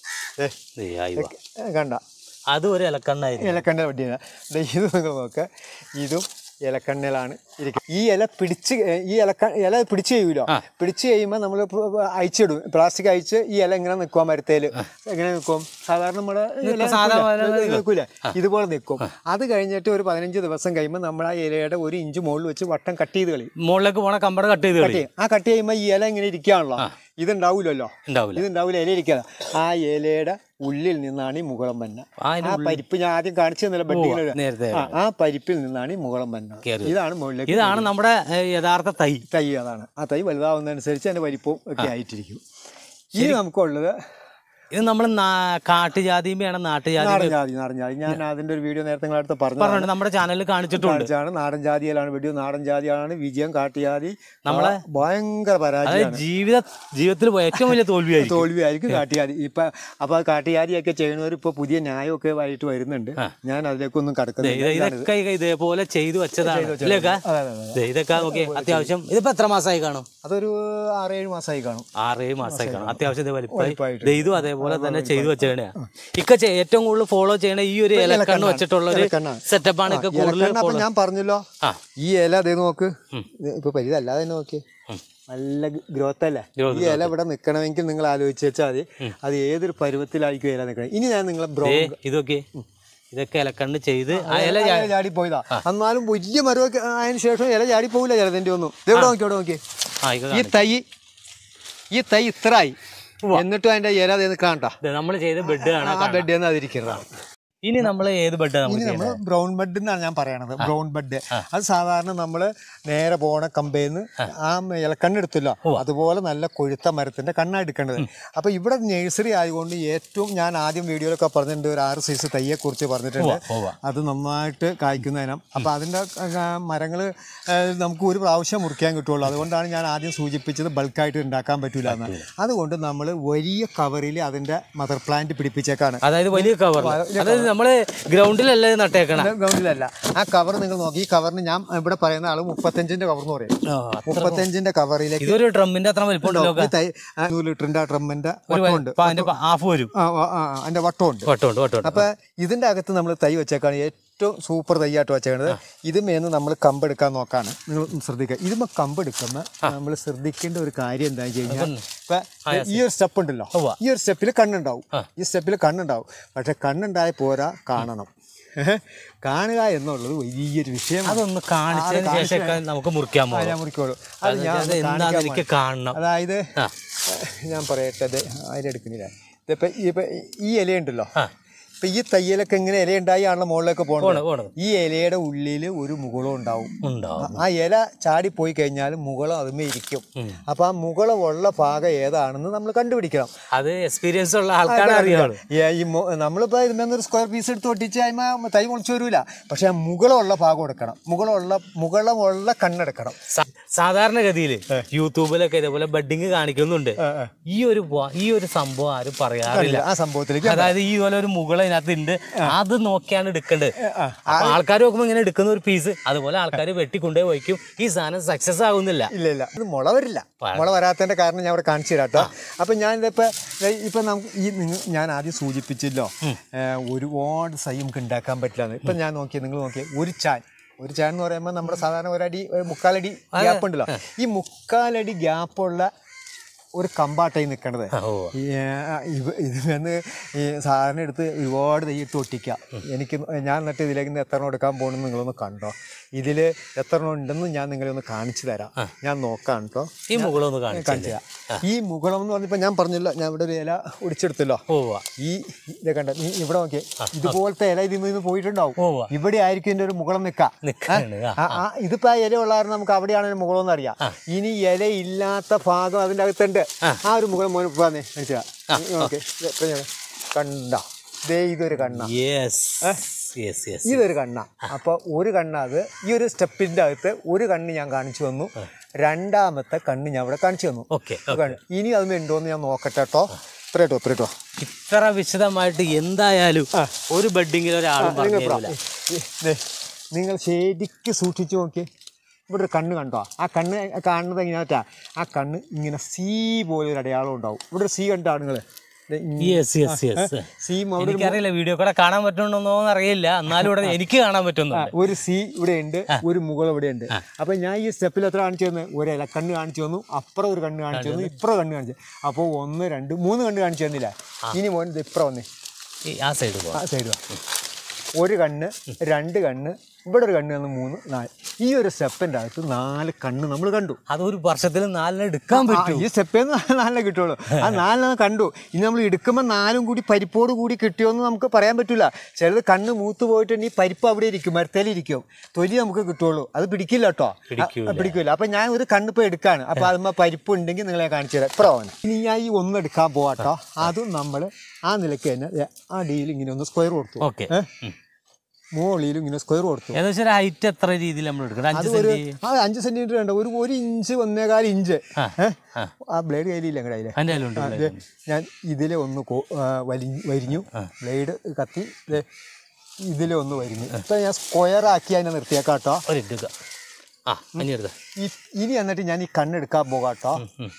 കണ്ട, അതും ഒരു ഇലക്കണ്ണായിരുന്നു. ഇലക്കണ്ണ വട്ടിയാണ്. ഇത് നിങ്ങൾ നോക്ക്, ഇതും ഇലക്കണ്ണയിലാണ് ഇരിക്കും. ഈ ഇല പിടിച്ച് ഇല പിടിച്ച് കഴിയുമല്ലോ. പിടിച്ച് കഴിയുമ്പോൾ നമ്മൾ അയച്ചിടും, പ്ലാസ്റ്റിക് അയച്ച്. ഈ ഇല എങ്ങനെ നിൽക്കുക, മരത്തേൽ എങ്ങനെ നിൽക്കും? സാധാരണ നമ്മുടെ നിൽക്കൂല, ഇതുപോലെ നിൽക്കും. അത് കഴിഞ്ഞിട്ട് ഒരു 15 ദിവസം കഴിയുമ്പോൾ നമ്മൾ ആ ഇലയുടെ 1 ഇഞ്ച് മുകളിൽ വെച്ച് വട്ടം കട്ട് ചെയ്ത് കളയും. മുകളിലേക്ക് പോണ കമ്പട കട്ട് ചെയ്ത് കളയും. ആ കട്ട് ചെയ്യുമ്പോൾ ഈ ഇല ഇങ്ങനെ ഇരിക്കുകയാണല്ലോ. ഇതുണ്ടാവില്ലല്ലോ, ഇതുണ്ടാവില്ല, ഇല ഇരിക്കാതെ. ആ ഇലയുടെ ഉള്ളിൽ നിന്നാണ് ഈ മുകളം വന്ന. ആ പരിപ്പ് ഞാൻ ആദ്യം കാണിച്ചു തന്നില്ല, ബെഡിങ്ങിൽ ആ പരിപ്പിൽ നിന്നാണ് ഈ മുകളം വന്ന. ഇതാണ് മുകളിലേക്ക്, ഇതാണ് നമ്മുടെ യഥാർത്ഥ തൈ. അതാണ്. ആ തൈ വലുതാവുന്നതനുസരിച്ച് അതിന്റെ വലിപ്പവും ഒക്കെ ആയിട്ടിരിക്കും. ഇനി നമുക്കുള്ളത് ഇത് നമ്മൾ കാട്ടുജാതിയും വേണം, നാട്ടുജാതി. ഞാൻ അതിന്റെ ഒരു വീഡിയോ നേരത്തെ നിങ്ങളടുത്ത് പറഞ്ഞു, നമ്മുടെ ചാനലിൽ കാണിച്ചിട്ടുണ്ട്. നാടൻ ജാതിയിലാണ് വീഡിയോ. നാടൻ ജാതിയാണ് വിജയം. കാട്ടുജാതി നമ്മളെ ഭയങ്കര പരാജയം, ജീവിതത്തിൽ ഏറ്റവും വലിയ തോൽവിയായിരിക്കും കാട്ടുജാതി. അപ്പൊ കാട്ടുജാതിയൊക്കെ ചെയ്യുന്നവർ ഇപ്പൊ പുതിയ ന്യായമൊക്കെ ആയിട്ട് വരുന്നുണ്ട്. ഞാൻ അതിലേക്കൊന്നും കടക്കുന്നില്ല. ഇതൊക്കെ ഇതേപോലെ ചെയ്തു വെച്ചതാണ്. ഇതൊക്കെ നോക്കി അത്യാവശ്യം. ഇതിപ്പോ എത്ര മാസമായി കാണും? അതൊരു 6-7 മാസമായി കാണും. 6-7 മാസമായി കാണും. അത്യാവശ്യം ഇതും അതേപോലെ തന്നെ ചെയ്തു വെച്ചാണ്. ഇക്ക ഏറ്റവും കൂടുതൽ ഫോളോ ചെയ്യണ ഈ ഒരു ഇലക്കണ്ണ് വെച്ചിട്ടുള്ള ഒരു സെറ്റപ്പാണ് ഇക്ക കൂടുതൽ. ഞാൻ പറഞ്ഞല്ലോ, ഈ ഇല അതേ നോക്ക്, ഇപ്പൊ പരിതല്ലാതെ തന്നെ നോക്കി, നല്ല ഗ്രോത്ത് അല്ലേ. ഈ ഇല ഇവിടെ നിൽക്കണമെങ്കിൽ നിങ്ങൾ ആലോചിച്ച് വെച്ചാൽ മതി, അത് ഏതൊരു പരുവത്തിലായിരിക്കും ഇല നിൽക്കണം. ഇനി ഞാൻ നിങ്ങളെ ഇതൊക്കെ ഇലക്കണ്ണ് ചെയ്ത് ഇല ചാടി പോയതാ. എന്നാലും വലിയ മരമൊക്കെ അതിന് ശേഷം ഇല ചാടി പോകില്ല ചിലതിന്റെ ഒന്നും. ഇതെവിടെ നോക്കി, ഈ തൈ ഇത്രയായി, എന്നിട്ടും അതിന്റെ ഇല നിൽക്കാണ്ട. നമ്മൾ ചെയ്ത ബെഡ് ആണ്, ആ ബെഡ് എന്ന് അതിരിക്കുന്നതാണ്. ഇനി നമ്മൾ ഏത് ബെഡ്? ഇനി നമ്മൾ ബ്രൗൺ ബെഡ് എന്നാണ് ഞാൻ പറയണത്. ബ്രൗൺ ബെഡ് അത് സാധാരണ നമ്മൾ നേരെ പോണ കമ്പേന്ന് ആ ഇലക്കണ്ണെടുത്തല്ലോ, അതുപോലെ നല്ല കൊഴുത്ത മരത്തിന്റെ കണ്ണാണ് എടുക്കേണ്ടത്. അപ്പൊ ഇവിടെ നഴ്സറി ആയതുകൊണ്ട് ഏറ്റവും ഞാൻ ആദ്യം വീഡിയോയിലൊക്കെ പറഞ്ഞിട്ടുണ്ട്, ഒരു 6 സൈസ് തൈയെ കുറിച്ച് പറഞ്ഞിട്ടുണ്ട്. അത് നന്നായിട്ട് കായ്ക്കുന്നതിനും. അപ്പൊ അതിന്റെ മരങ്ങൾ നമുക്ക് ഒരു പ്രാവശ്യം മുറിക്കാൻ കിട്ടുള്ളൂ. അതുകൊണ്ടാണ് ഞാൻ ആദ്യം സൂചിപ്പിച്ചത് ബൾക്കായിട്ട് ഉണ്ടാക്കാൻ പറ്റൂല എന്ന്. അതുകൊണ്ട് നമ്മൾ വലിയ കവറിൽ അതിന്റെ മദർ പ്ലാന്റ് പിടിപ്പിച്ചേക്കാണ്. അതായത് വലിയ കവർ, നമ്മള് ഗ്രൗണ്ടിലല്ല നട്ടേക്കണം. ഗ്രൗണ്ടിലല്ല. ആ കവർ നിങ്ങൾ നോക്കി. ഈ കവറിന് ഞാൻ ഇവിടെ പറയുന്ന ആള് 35-ന്റെ കവർ എന്ന് പറയും. 35-ന്റെ കവറിലേക്ക് ഇതൊരു ഡ്രമ്മിന്റെ അത്ര വലിപ്പം 100 ലിറ്ററിന്റെ ഡ്രമ്മിന്റെ വട്ടമുണ്ട്. അതിന്റെ വട്ടമുണ്ട്. അപ്പൊ ഇതിന്റെ അകത്ത് നമ്മൾ തൈ വെച്ചേക്കാണ് ഏറ്റവും സൂപ്പർ തൈയായിട്ട് വെച്ചേക്കണത്. ഇതുമേന്ന് നമ്മൾ കമ്പെടുക്കാൻ നോക്കാണ്. നിങ്ങൾ ശ്രദ്ധിക്കുക. ഇതുമ്മ കമ്പെടുക്കുമ്പോൾ നമ്മൾ ശ്രദ്ധിക്കേണ്ട ഒരു കാര്യം എന്താണെന്ന് വെച്ച് കഴിഞ്ഞാൽ, ഇപ്പൊ ഈ ഒരു സ്റ്റെപ്പ് ഉണ്ടല്ലോ, ഈ ഒരു സ്റ്റെപ്പിൽ കണ്ണുണ്ടാവും. പക്ഷെ കണ്ണുണ്ടായ പോരാ, കാണണം. കാണുക എന്നുള്ളത് വലിയൊരു വിഷയം. അതൊന്ന് കാണിച്ചതിന് ശേഷം നമുക്ക് മുറിക്കുള്ളൂ. അത് ഞാൻ കാണണം. അതായത് ഞാൻ പറയട്ടെ, അതിലെടുക്കുന്നില്ല. ഇപ്പൊ ഈ ഇലയുണ്ടല്ലോ, ഇപ്പൊ ഈ തയ്യലൊക്കെ ഇങ്ങനെ ഇല ഉണ്ടായാണല്ലോ മുകളിലേക്ക് പോകണം. ഈ ഇലയുടെ ഉള്ളിൽ ഒരു മുകുളം ഉണ്ടാവും. ആ ഇല ചാടി പോയി കഴിഞ്ഞാൽ മുകുളം അതുമേ ഇരിക്കും. അപ്പൊ ആ മുകുളമുള്ള ഭാഗം ഏതാണെന്ന് നമ്മൾ കണ്ടുപിടിക്കണം. അത് എക്സ്പീരിയൻസ് ഉള്ള ആൾക്കാരെ അറിയാം. നമ്മളിപ്പോ ഇതിനൊരു സ്ക്വയർ പീസ് എടുത്ത് ഒട്ടിച്ച് അതിന് തൈ മുളിച്ചു വരൂല. പക്ഷെ ആ മുകുളമുള്ള ഭാഗം എടുക്കണം, മുകുളമുള്ള കണ്ണെടുക്കണം. സാധാരണഗതിയിൽ യൂട്യൂബിലൊക്കെ ഇതേപോലെ ബഡ്ഡിങ് കാണിക്കുന്നുണ്ട്. ഈ ഒരു സംഭവം ആരും പറയാറില്ല. ആ സംഭവത്തിലേക്ക്, അതായത് ഈ പോലെ ഒരു മുകുളം ഇതിനകത്തുണ്ട്, അത് നോക്കിയാണ് എടുക്കേണ്ടത്. ആൾക്കാർ നോക്കുമ്പോൾ ഇങ്ങനെ എടുക്കുന്ന ഒരു പീസ്, അതുപോലെ ആൾക്കാർ വെട്ടിക്കൊണ്ടേ വയ്ക്കും. ഈ സാധനം സക്സസ് ആകുന്നില്ല. ഇല്ല, ഇത് മുള വരില്ല. മുള വരാത്തതിന്റെ കാരണം ഞാൻ അവിടെ കാണിച്ചു തരാട്ടോ. അപ്പൊ ഞാൻ ഇപ്പൊ നമുക്ക് ഞാൻ ആദ്യം സൂചിപ്പിച്ചല്ലോ, ഒരുപാട് സൈ നമുക്ക് ഉണ്ടാക്കാൻ പറ്റില്ല. ഇപ്പൊ ഞാൻ നിങ്ങൾ നോക്കിയേ, ഒരു ചാൻ എന്ന് പറയുമ്പോൾ നമ്മുടെ സാധാരണ 1 അടി 3/4 അടി ഗ്യാപ്പ് ഉണ്ടല്ലോ. ഈ 3/4 അടി ഗ്യാപ്പുള്ള ഒരു കമ്പാട്ടായി നിൽക്കണത്. ഇതിൽ നിന്ന് ഈ സാറിനെ എടുത്ത് ഒരുപാട് തയ്യിട്ട് ഒട്ടിക്കുക. ഞാൻ എന്നിട്ട് ഇതിലേക്ക് എത്ര എണ്ണം എടുക്കാൻ പോകണമെന്ന് നിങ്ങളൊന്ന് കണ്ടോ. ഇതിൽ എത്ര എണ്ണം ഉണ്ടെന്ന് ഞാൻ നിങ്ങളെ ഒന്ന് കാണിച്ചു തരാം. ഞാൻ നോക്കാം കേട്ടോ. ഈ മുകളൊന്ന് കാണിച്ചു തരാം. ഈ മുകളം എന്ന് പറഞ്ഞപ്പോൾ ഞാൻ പറഞ്ഞല്ലോ, ഞാൻ ഇവിടെ ഒരു ഇല ഒടിച്ചെടുത്തല്ലോ. ഈ ഇത് കണ്ട, നീ ഇവിടെ നോക്കിയേ, ഇതുപോലത്തെ ഇല ഇതിൽ നിന്ന് പോയിട്ടുണ്ടാവും. ഇവിടെ ആയിരിക്കും ഇതിൻ്റെ ഒരു മുകളം നിൽക്കാം. ഇതിപ്പോൾ ആ ഇല ഉള്ള കാരണം നമുക്ക് അവിടെയാണ് മുകളം എന്ന് അറിയാം. ഇനി ഇല ഇല്ലാത്ത ഭാഗം അതിൻ്റെ അകത്തുണ്ട്. ആ ഒരു മുകളം മോനെ പോകാന്നേ കാണിച്ചാ. ഓക്കെ, കണ്ട ദേ ഇതൊരു കണ്ണ, ഇതൊരു കണ്ണ. അപ്പോൾ ഒരു കണ്ണ, അത് ഈ ഒരു സ്റ്റെപ്പിൻ്റെ അകത്ത് ഒരു കണ്ണ് ഞാൻ കാണിച്ചു തന്നു. രണ്ടാമത്തെ കണ്ണ് ഞാൻ ഇവിടെ കാണിച്ചു തന്നു. ഇനി അത് ഉണ്ടോയെന്ന് ഞാൻ നോക്കട്ടെ കേട്ടോ. ഇത്രട്ടോ ഇത്ര വിശദമായിട്ട് എന്തായാലും ഒരു ബെഡിങ്ങിൽ ഒരാളും നിങ്ങൾ ശരിക്ക് സൂക്ഷിച്ചു നോക്കി. ഇവിടെ ഒരു കണ്ണ് കണ്ടോ? ആ കണ്ണ് കാണുന്നത് എങ്ങനെയാ? ആ കണ്ണ് ഇങ്ങനെ സി പോലെ ഒരു അടയാളം ഉണ്ടാവും. ഇവിടെ ഒരു സി കണ്ടാണ് നിങ്ങൾ. എനിക്കറിയില്ല, വീഡിയോ കൂടെ കാണാൻ പറ്റുന്നുണ്ടോ അറിയില്ല, എന്നാലും ഇവിടെ എനിക്ക് കാണാൻ പറ്റുന്നു. ഒരു സി ഇവിടെ ഉണ്ട്, ഒരു മുകൾ ഇവിടെ ഉണ്ട്. അപ്പൊ ഞാൻ ഈ സ്റ്റെപ്പിൽ എത്ര കാണിച്ചു തന്നു? ഒരു ഇലക്കണ്ണ് കാണിച്ചു തന്നു, അപ്പുറം ഒരു കണ്ണ് കാണിച്ചു തന്നു, ഇപ്പുറം കണ്ണ് കാണിച്ചു. അപ്പോൾ 1 2 3 കണ്ണ് കാണിച്ചു തന്നില്ല. ഇനി മോൻ ഇപ്പുറം വന്നേ, ആ സൈഡ് ഒരു കണ്ണ്, 2 കണ്ണ്, ഇവിടെ ഒരു കണ്ണ്, 3 4. ഈ ഒരു സ്റ്റെപ്പിൻ്റെ അകത്ത് 4 കണ്ണ് നമ്മൾ കണ്ടു. അതൊരു വർഷത്തിൽ 4 എടുക്കാൻ പറ്റും. ഈ സ്റ്റെപ്പിൽ നിന്ന് 4 കിട്ടുള്ളൂ. ആ 4 കണ്ടു. ഇനി നമ്മൾ എടുക്കുമ്പോൾ 4 കൂടി പരിപ്പോട് കൂടി കിട്ടിയോന്ന് നമുക്ക് പറയാൻ പറ്റില്ല. ചിലത് കണ്ണ് മൂത്ത് പോയിട്ടുണ്ടെങ്കിൽ പരിപ്പ് അവിടെ ഇരിക്കും, മരത്തേലിരിക്കും, തൊലി നമുക്ക് കിട്ടുള്ളൂ. അത് പിടിക്കില്ല കേട്ടോ, പിടിക്കില്ല. അപ്പം ഞാൻ ഒരു കണ്ണിപ്പോൾ എടുക്കുകയാണ്. അപ്പോൾ അതുമ്പോൾ പരിപ്പ് ഉണ്ടെങ്കിൽ നിങ്ങളെ കാണിച്ചു തരാം. ഇപ്പുറമാണ്. ഇനി ഞാൻ ഈ 1 എടുക്കാൻ പോവാട്ടോ. അതും നമ്മൾ ആ നിലയ്ക്ക് തന്നെ ആ ഡീൽ ഇങ്ങനെ ഒന്ന് സ്ക്വയർ കൊടുത്തു. ഓക്കെ, മുകളിലും ഇങ്ങനെ സ്ക്വയർ കൊടുത്തു. ഏകദേശം ഹൈറ്റ് എത്ര രീതിയിൽ നമ്മൾ എടുക്കണം? 5 സെന്റിമീറ്റർ വേണ്ട, ഒരു ഇഞ്ച് 1.25 ഇഞ്ച്. ആ ബ്ലേഡ് കയ്യിലില്ല കയ്യില്. ഞാൻ ഇതിലെ ഒന്ന് വരിഞ്ഞു, ബ്ലേഡ് കത്തി ഇതിലെ ഒന്ന് വരിഞ്ഞു. ഇപ്പൊ ഞാൻ സ്ക്വയർ ആക്കി അതിനെ നിർത്തിയേക്കാട്ടോ. ഇനി എന്നിട്ട് ഞാൻ ഈ കണ്ണെടുക്കാൻ പോകാട്ടോ.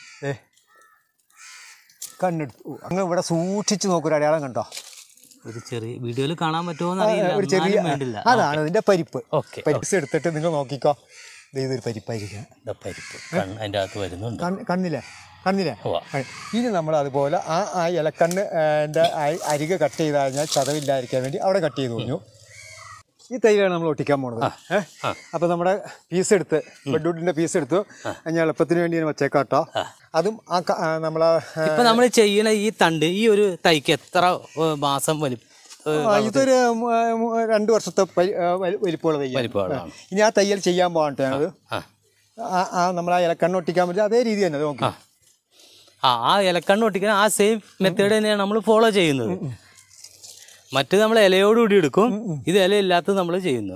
കണ്ണെടുത്തു. അങ്ങ് ഇവിടെ സൂക്ഷിച്ച് നോക്കൊരു അടയാളം കണ്ടോ? ഒരു ചെറിയ വീഡിയോയിൽ കാണാൻ പറ്റുമോ അറിയില്ല. അതാണ് ഇതിന്റെ പരിപ്പ്. പരിപ്പ് എടുത്തിട്ട് നിങ്ങൾ നോക്കിക്കോ. ഇതൊരു പരിപ്പായിരിക്കാം. പരിപ്പ് അതിൻ്റെ അകത്ത് വരുന്നുണ്ട്. കണ്ണില്ലേ? ഇനി നമ്മൾ അതുപോലെ ആ ഇലക്കണ്ണ് എൻ്റെ അരികെ കട്ട് ചെയ്ത് കഴിഞ്ഞാൽ ചതവില്ലാതിരിക്കാൻ വേണ്ടി അവിടെ കട്ട് ചെയ്ത് കഴിഞ്ഞു. ഈ തൈലാണ് നമ്മൾ ഒട്ടിക്കാൻ പോണത്. അപ്പോൾ നമ്മുടെ പീസ് എടുത്ത്, ബെഡ്വുഡിൻ്റെ പീസ് എടുത്തു. ഞാൻ എളുപ്പത്തിന് വേണ്ടി വെച്ചേക്കാട്ടോ. അതും നമ്മളെ ഇപ്പം നമ്മൾ ചെയ്യണ ഈ തണ്ട്, ഈ ഒരു തൈക്ക് എത്ര മാസം വലിപ്പം? ഇതൊരു 2 വർഷത്തെ വലിപ്പമുള്ള തയ്യലാണ്. ഇനി ആ തയ്യൽ ചെയ്യാൻ പോകട്ടെ. അത് നമ്മൾ ആ ഇലക്കണ്ണ് ഒട്ടിക്കാൻ പറ്റും അതേ രീതി തന്നെ. നോക്കി ആ ഇലക്കണ്ണ് ഒട്ടിക്കാൻ ആ സെയിം മെത്തേഡ് തന്നെയാണ് നമ്മൾ ഫോളോ ചെയ്യുന്നത്. മറ്റു നമ്മൾ ഇലയോടുകൂടി എടുക്കും, ഇത് ഇലയില്ലാത്തത് നമ്മൾ ചെയ്യുന്നു.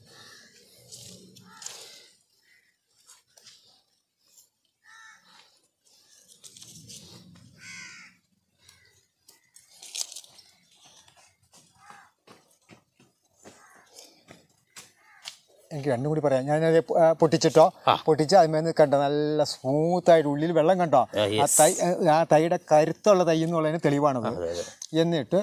എനിക്ക് രണ്ടും കൂടി പറയാം. ഞാനത് പൊട്ടിച്ചിട്ടോ, പൊട്ടിച്ച് അതിന്മേൽ കണ്ടോ നല്ല സ്മൂത്തായിട്ട് ഉള്ളിൽ വെള്ളം കണ്ടോ? ആ തൈയുടെ കരുത്തുള്ള തൈ എന്നുള്ളതിന് തെളിവാണത്. എന്നിട്ട്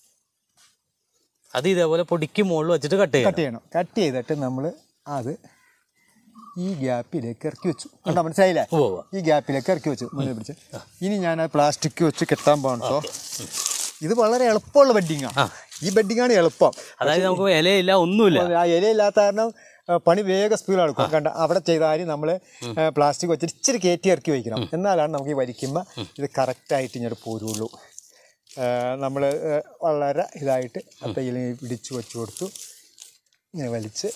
അത് ഇതേപോലെ പൊടിക്ക് മുകളിൽ വെച്ചിട്ട് കട്ട് ചെയ്യണം. കട്ട് ചെയ്തിട്ട് നമ്മൾ അത് ഈ ഗ്യാപ്പിലേക്ക് ഇറക്കി വെച്ചു. കണ്ടോ, മനസ്സിലായില്ലേ? ഈ ഗ്യാപ്പിലേക്ക് ഇറക്കി വെച്ചു, മുന്നിൽ പിടിച്ച്. ഇനി ഞാൻ പ്ലാസ്റ്റിക് വെച്ച് കെട്ടാൻ പോകണോ. ഇത് വളരെ എളുപ്പമുള്ള ബെഡിങ്ങാണ്. ഈ ബെഡിങ്ങാണ് എളുപ്പം. അതായത് നമുക്ക് ഇലയില്ല, ഒന്നുമില്ല. ആ ഇലയില്ലാത്ത കാരണം പണി വേഗം സ്പീഡ് എടുക്കും. കണ്ട അവിടെ ചെയ്താൽ നമ്മൾ പ്ലാസ്റ്റിക് വെച്ചിട്ട് ഇച്ചിരി കയറ്റി ഇറക്കി വയ്ക്കണം. എന്നാലാണ് നമുക്ക് ഈ വലിക്കുമ്പോൾ ഇത് കറക്റ്റായിട്ട് ഇങ്ങോട്ട് പോരുള്ളൂ. നമ്മൾ വളരെ ഇതായിട്ട് തയ്യൽ പിടിച്ച് വെച്ച് കൊടുത്തു. ഇങ്ങനെ വലിച്ച്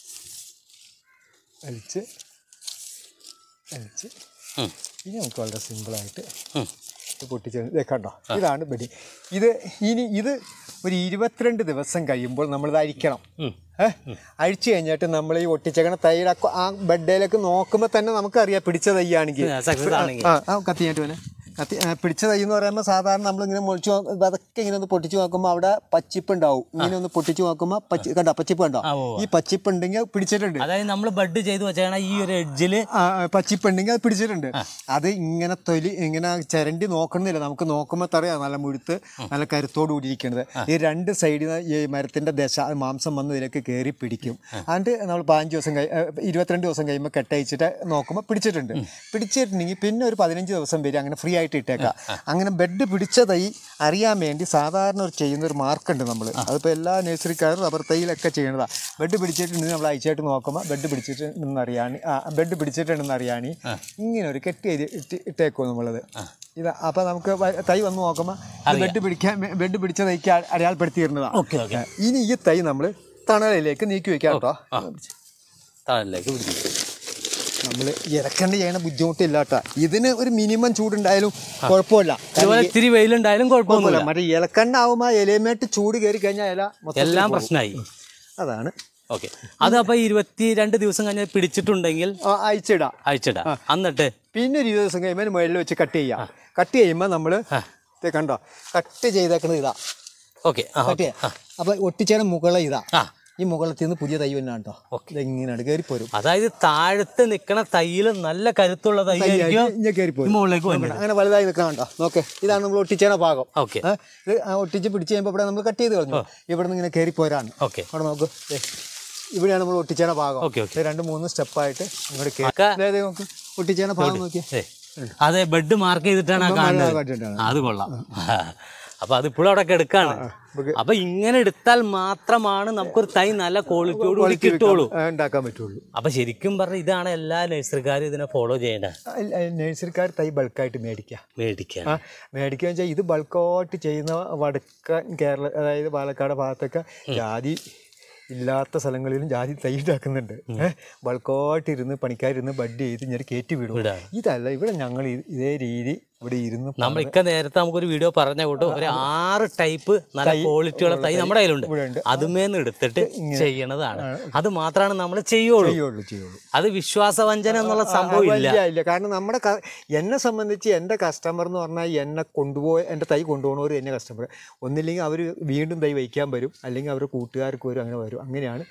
ഇനി നമുക്ക് വളരെ സിമ്പിളായിട്ട് പൊട്ടിച്ച് കണ്ടോ. ഇതാണ് ബെഡി. ഇത് ഒരു 22 ദിവസം കഴിയുമ്പോൾ നമ്മളിത് അഴിക്കണം. അഴിച്ചു കഴിഞ്ഞിട്ട് നമ്മൾ ഈ ഒട്ടിച്ചേക്കണ തൈയുടെ ആ ബെഡിലേക്ക് നോക്കുമ്പോൾ തന്നെ നമുക്കറിയാം പിടിച്ച തൈയാണെങ്കിൽ. കത്തിഞ്ഞിട്ട് പോലെ പിടിച്ച തൈ എന്ന് പറയുമ്പോൾ സാധാരണ നമ്മളിങ്ങനെ മുളിച്ച് അതൊക്കെ ഇങ്ങനെ ഒന്ന് പൊട്ടിച്ച് നോക്കുമ്പോൾ അവിടെ പച്ചിപ്പ് ഉണ്ടാവും. ഇങ്ങനെ ഒന്ന് പൊട്ടിച്ച് നോക്കുമ്പോൾ കണ്ടോ പച്ചിപ്പ് കണ്ടോ? ഈ പച്ചിപ്പ് ഉണ്ടെങ്കിൽ പിടിച്ചിട്ടുണ്ട്. അതായത് നമ്മൾ ബഡ് ചെയ്ത് വെച്ചാൽ ഈ ഒരു എഡ്ജിൽ പച്ചിപ്പ് ഉണ്ടെങ്കിൽ അത് പിടിച്ചിട്ടുണ്ട്. അത് ഇങ്ങനെ ഇങ്ങനെ ചിരണ്ടി നോക്കണമെന്നില്ല, നമുക്ക് നോക്കുമ്പോൾ തറയാ നല്ല മുഴുത്ത് നല്ല കരുത്തോട് കൂടിയിരിക്കുന്നത്. ഈ രണ്ട് സൈഡിൽ ഈ മരത്തിന്റെ ദശ മാംസം വന്ന് ഇതിലേക്ക് കയറി പിടിക്കും. അതുകൊണ്ട് നമ്മൾ 15 ദിവസം 22 ദിവസം കഴിയുമ്പോൾ കെട്ടയച്ചിട്ട് നോക്കുമ്പോൾ പിടിച്ചിട്ടുണ്ട്. പിടിച്ചിട്ടുണ്ടെങ്കിൽ പിന്നെ ഒരു 15 ദിവസം വരെ അങ്ങനെ ഫ്രീ ആയിട്ട് ഇട്ടേക്കാം. അങ്ങനെ ബെഡ് പിടിച്ച തൈ അറിയാൻ വേണ്ടി സാധാരണ ചെയ്യുന്നൊരു മാർക്കുണ്ട് നമ്മൾ. അതിപ്പോൾ എല്ലാ നഴ്സറിക്കാരും റബ്ബർ തൈയിലൊക്കെ ചെയ്യണതാണ്. ബെഡ് പിടിച്ചിട്ടുണ്ടെങ്കിൽ നമ്മൾ അയച്ചായിട്ട് നോക്കുമ്പോൾ ബെഡ് പിടിച്ചിട്ടുണ്ടെന്ന് അറിയാൻ ഇങ്ങനെ ഒരു കെട്ട് ചെയ്ത് ഇട്ടേക്കോ നമ്മളത്. ഇതാ അപ്പോൾ നമുക്ക് തൈ വന്ന് നോക്കുമ്പോൾ ബെഡ് പിടിച്ച തൈക്ക് അടയാളപ്പെടുത്തിയിരുന്നതാണ്. ഇനി ഈ തൈ നമ്മൾ തണലിലേക്ക് നീക്കി വെക്കാം കേട്ടോ. തണലിലേക്ക് പിടിക്കും. നമ്മൾ ഇറക്കേണ്ട ചെയ്യണ ബുദ്ധിമുട്ടില്ല കേട്ടോ. ഇതിന് ഒരു മിനിമം ചൂടുണ്ടായാലും കുഴപ്പമില്ല, ഇത്തിരി വെയിലുണ്ടായാലും കുഴപ്പമൊന്നുമില്ല. മറ്റേ ഇലക്കണ്ണാവുമ്പോൾ ഇലയുമായിട്ട് ചൂട് കയറി കഴിഞ്ഞാൽ ഇല എല്ലാം പ്രശ്നമായി. അതാണ്. ഓക്കെ, അത് അപ്പോൾ 22 ദിവസം കഴിഞ്ഞാൽ പിടിച്ചിട്ടുണ്ടെങ്കിൽ അയച്ചിടാം. എന്നിട്ട് പിന്നെ 20 ദിവസം കഴിയുമ്പോൾ മുകളിൽ വെച്ച് കട്ട് ചെയ്യാം. കട്ട് ചെയ്യുമ്പോൾ നമ്മൾ കണ്ടോ കട്ട് ചെയ്തേക്കണത് ഇതാ. ഓക്കെ, കട്ട് ചെയ്യാം. അപ്പോൾ ഒട്ടിച്ചേടെ മുകള ഇതാ. ഈ മുകളത്തിൽ നിന്ന് പുതിയ തൈ തന്നെ കേട്ടോ. ഇതെങ്ങനെയാണ് കയറിപ്പോരും. അതായത് താഴത്ത് നിൽക്കണ തൈയിൽ നല്ല കരുത്തുള്ള തൈ മുകളിലേക്ക് അങ്ങനെ വലുതായി നിൽക്കണം കേട്ടോ. നോക്കെ, ഇതാണ് നമ്മൾ ഒട്ടിച്ചേണ ഭാഗം. ഓക്കെ, ഇത് ഒട്ടിച്ച് പിടിച്ച് കഴിയുമ്പോൾ ഇവിടെ നമ്മൾ കട്ട് ചെയ്ത് കളഞ്ഞു. ഇവിടെ നിന്ന് ഇങ്ങനെ കയറിപ്പോരാണ്. ഓക്കെ, അവിടെ നോക്ക്, ഇവിടെയാണ് നമ്മൾ ഒട്ടിച്ചേണ ഭാഗം. 2-3 സ്റ്റെപ്പായിട്ട് അങ്ങോട്ട് നോക്ക് ഒട്ടിച്ചേണ ഭാഗം നോക്കിയേ. അതെ, ബെഡ് മാർക്ക് ചെയ്തിട്ടാണ് അത് കൊള്ളാം. അപ്പൊ അതിപ്പോഴും അവിടെ എടുക്കാണ്. അപ്പൊ ഇങ്ങനെ എടുത്താൽ മാത്രമാണ് നമുക്കൊരു തൈ നല്ല ക്വാളിറ്റിയോട് കൂടി കിട്ടുള്ളൂ, ഉണ്ടാക്കാൻ പറ്റുള്ളൂ. അപ്പൊ ശരിക്കും പറഞ്ഞാൽ ഇതാണ് എല്ലാ നഴ്സറിക്കാരും ഇതിനെ ഫോളോ ചെയ്യേണ്ടത്. നഴ്സറിക്കാർ തൈ ബൾക്കായിട്ട് മേടിക്കുക വെച്ചാൽ ഇത് ബൾക്കായിട്ട് ചെയ്യുന്ന വടക്കൻ കേരള, അതായത് പാലക്കാട് ഭാഗത്തൊക്കെ ജാതി ഇല്ലാത്ത സ്ഥലങ്ങളിലും ജാതി തൈ ഉണ്ടാക്കുന്നുണ്ട്. ബൾക്കായിട്ടിരുന്ന് പണിക്കാരിരുന്ന് ബഡ് ചെയ്ത് ഞാൻ കയറ്റി വിടും. ഇതല്ല, ഇവിടെ ഞങ്ങൾ ഇതേ രീതി ഇവിടെ ഇരുന്ന് നമ്മളിക്ക നേരത്തെ നമുക്കൊരു വീഡിയോ പറഞ്ഞ കൂട്ടും ഒരു 6 ടൈപ്പ് നല്ല ക്വാളിറ്റിയുള്ള തൈ നമ്മുടെ കയ്യിലുണ്ട്. അതുമേന്ന് എടുത്തിട്ട് ചെയ്യണതാണ്. അത് മാത്രമാണ് നമ്മൾ ചെയ്യുള്ളൂ. അത് വിശ്വാസവഞ്ചന എന്നുള്ള സംഭവം ഇല്ല. കാരണം നമ്മുടെ എന്നെ സംബന്ധിച്ച് എൻ്റെ കസ്റ്റമർ എന്ന് പറഞ്ഞാൽ എൻ്റെ തൈ കൊണ്ടുപോകുന്നവർ എന്നെ കസ്റ്റമർ. ഒന്നില്ലെങ്കിൽ അവർ വീണ്ടും തൈ വയ്ക്കാൻ വരും, അല്ലെങ്കിൽ അവർ കൂട്ടുകാർക്ക് വരും, അങ്ങനെ വരും. അങ്ങനെയാണ്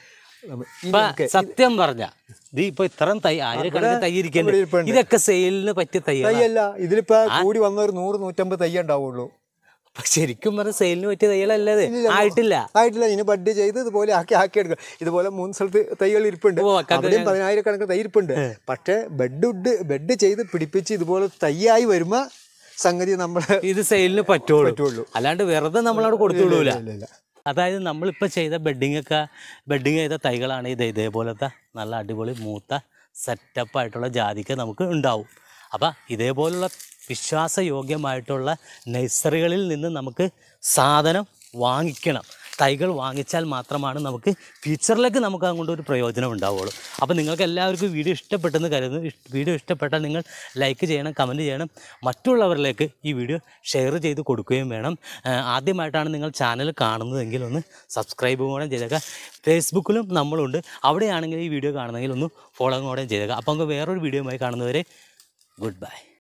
സത്യം പറഞ്ഞ ഇപ്പൊ ഇത്രയും തൈ ആയിരക്കണക്കിന് തൈ ഇരിക്കല്ലേ, ഇതൊക്കെ സെയിലിന് പറ്റിയ തൈയല്ല. ഇതിലിപ്പോ കൂടി വന്ന ഒരു 100-150 തൈ ഉണ്ടാവുള്ളൂ. ശരിക്കും പറഞ്ഞ സെയിലിന് പറ്റിയ തൈകളല്ലേ. ആയിട്ടില്ല. ഇനി ബഡ് ചെയ്ത് ഇതുപോലെ ആക്കിയെടുക്കുക. ഇതുപോലെ 3 സ്ഥലത്ത് തൈകൾ ഇരിപ്പുണ്ട്. 10,000 തൈ ഇരിപ്പുണ്ട്. പക്ഷെ ബെഡ് ചെയ്ത് പിടിപ്പിച്ച് ഇതുപോലെ തൈയായി വരുമ്പോ സംഗതി നമ്മൾ ഇത് സെയിലിന് പറ്റുള്ളൂ. അല്ലാണ്ട് വെറുതെ നമ്മളവിടെ കൊടുത്തു വിടൂല. അതായത് നമ്മളിപ്പോൾ ചെയ്ത ബെഡിങ് ചെയ്ത തൈകളാണ് ഇതേപോലത്തെ നല്ല അടിപൊളി മൂത്ത സെറ്റപ്പായിട്ടുള്ള ജാതിക്ക നമുക്ക് ഉണ്ടാവും. അപ്പം ഇതേപോലുള്ള വിശ്വാസയോഗ്യമായിട്ടുള്ള നഴ്സറികളിൽ നിന്ന് നമുക്ക് സാധനം വാങ്ങിക്കണം. തൈകൾ വാങ്ങിച്ചാൽ മാത്രമാണ് നമുക്ക് ഫ്യൂച്ചറിലേക്ക് നമുക്ക് അതുകൊണ്ട് ഒരു പ്രയോജനം ഉണ്ടാവുള്ളൂ. അപ്പോൾ നിങ്ങൾക്ക് എല്ലാവർക്കും വീഡിയോ ഇഷ്ടപ്പെട്ടെന്ന് കരുതുന്നു. വീഡിയോ ഇഷ്ടപ്പെട്ടാൽ നിങ്ങൾ ലൈക്ക് ചെയ്യണം, കമൻറ്റ് ചെയ്യണം, മറ്റുള്ളവരിലേക്ക് ഈ വീഡിയോ ഷെയർ ചെയ്ത് കൊടുക്കുകയും വേണം. ആദ്യമായിട്ടാണ് നിങ്ങൾ ചാനൽ കാണുന്നതെങ്കിൽ ഒന്ന് സബ്സ്ക്രൈബ് കൂടെ ചെയ്തേക്കാം. ഫേസ്ബുക്കിലും നമ്മളുണ്ട്. അവിടെയാണെങ്കിൽ ഈ വീഡിയോ കാണുന്നെങ്കിൽ ഒന്ന് ഫോളോ കൂടെ ചെയ്തേക്കാം. അപ്പോൾ നമുക്ക് വേറൊരു വീഡിയോയുമായി കാണുന്നവരെ ഗുഡ് ബൈ.